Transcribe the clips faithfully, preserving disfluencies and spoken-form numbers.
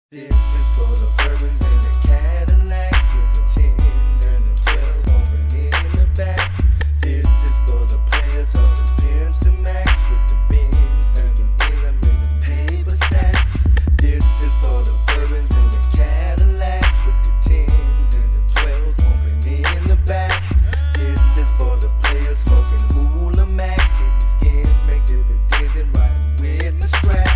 This is for the bourbons and the Cadillacs with the tens and the twelves opening in the back. This is for the players, hustlers, pimps, and max with the Benz, making glitter, making paper stacks. This is for the bourbons and the Cadillacs with the tens and the twelves opening in the back. This is for the players smoking hula max, hitting skins, make dividends and riding with the straps.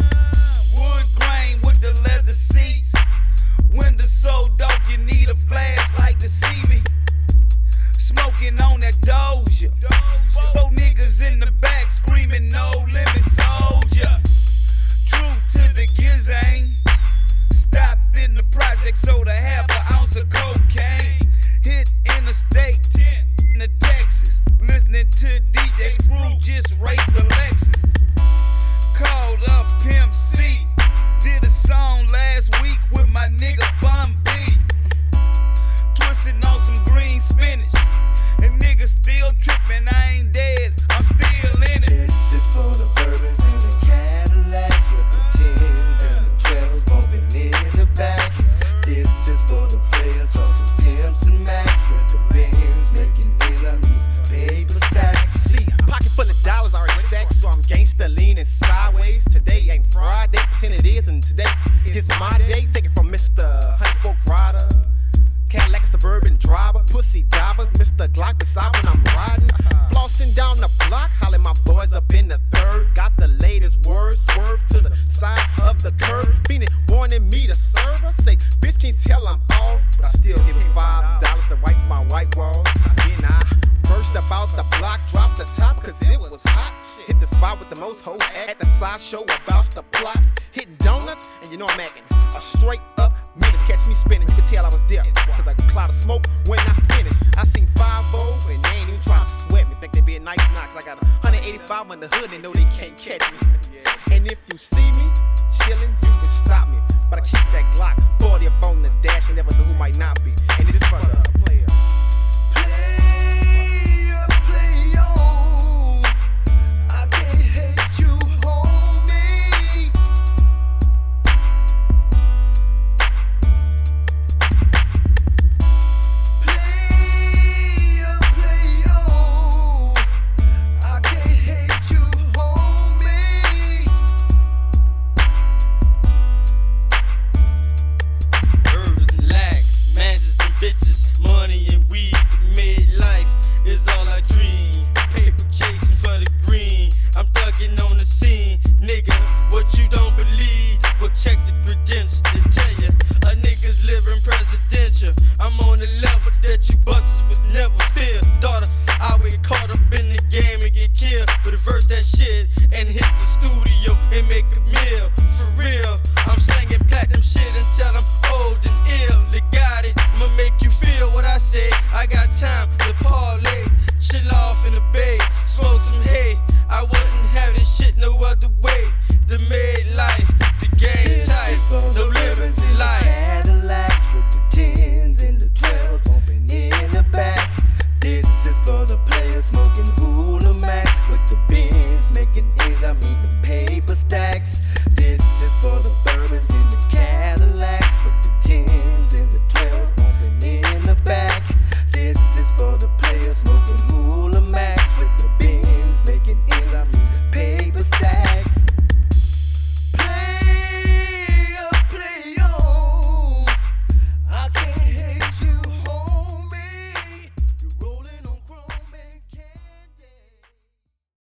The seats, windows so dope you need a flashlight to see me. Smoking on that Doja, four niggas in the back screaming no limit soldier. True to the gizang, stopped in the project, sold a half an ounce of cocaine. Hit interstate, in the Texas, listening to D J Screw just race the Lexus. Called up Pimp C. Did a song last week with my nigga Bun B. Twisted on some green spinach. And niggas still trippin', I ain't dead, I'm still in it. This is for the bourbons and the Cadillacs with the tens and the twelves bumping in the back. This is for the players, hustlers, pimps, and max with the Benz, making glitter, paper stacks. See, pocket full of dollars already stacked, so I'm gangsta leaning sideways. Today ain't Friday, pretend it is, and today is my day. Take it from Mister Huntspoke Rider, Cadillac Suburban driver, pussy diver, Mister Glock beside when I'm riding. Flossing down the block, hollering my boys up in the third. Got the latest words, swerve to the side of the curb. Phoenix warning me to serve her. Say, bitch can't tell I'm off, but I still give it five dollars to wipe my white walls. Then I burst about the block, dropped the top, cause it was hot. Hit the spot with the most hoes at the sideshow about the plot. Hitting donuts, and you know I'm acting a straight up minutes. Catch me spinning, you can tell I was there, cause like a cloud of smoke when I finish. I seen five oh, and they ain't even trying to sweat me. Think they be a nice knock, cause I got one eighty-five on the hood, and know they can't catch me. And if you see me chillin', you can